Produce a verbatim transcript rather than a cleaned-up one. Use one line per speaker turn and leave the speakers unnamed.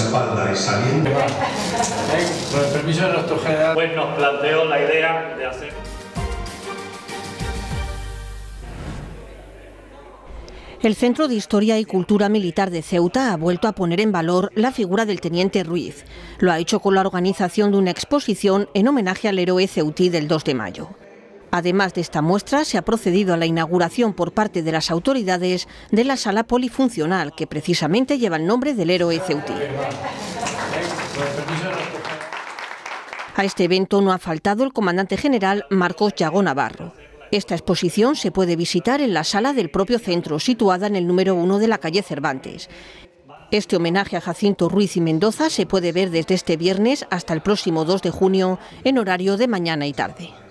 espalda y saliendo.
Con el permiso de nuestro general,
pues nos planteó la idea de hacer...
El Centro de Historia y Cultura Militar de Ceuta ha vuelto a poner en valor la figura del teniente Ruiz. Lo ha hecho con la organización de una exposición en homenaje al héroe ceutí del dos de mayo. Además de esta muestra, se ha procedido a la inauguración por parte de las autoridades de la sala polifuncional, que precisamente lleva el nombre del héroe ceutí. A este evento no ha faltado el comandante general Marcos Llagó Navarro. Esta exposición se puede visitar en la sala del propio centro, situada en el número uno de la calle Cervantes. Este homenaje a Jacinto Ruiz y Mendoza se puede ver desde este viernes hasta el próximo dos de junio en horario de mañana y tarde.